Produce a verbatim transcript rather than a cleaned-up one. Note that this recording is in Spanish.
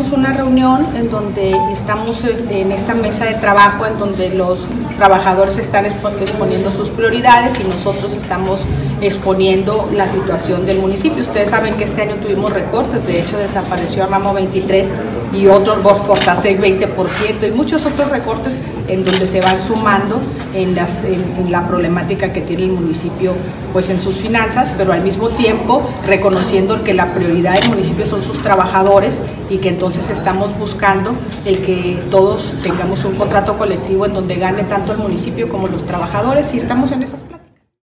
tenemos una reunión en donde estamos en esta mesa de trabajo en donde los trabajadores están exponiendo sus prioridades y nosotros estamos exponiendo la situación del municipio. Ustedes saben que este año tuvimos recortes, de hecho desapareció Ramo veintitrés y otros Fortasec veinte por ciento y muchos otros recortes en donde se van sumando en, las, en, en la problemática que tiene el municipio pues en sus finanzas, pero al mismo tiempo reconociendo que la prioridad del municipio son sus trabajadores y que entonces estamos buscando el que todos tengamos un contrato colectivo en donde gane tanto el municipio como los trabajadores y estamos en esas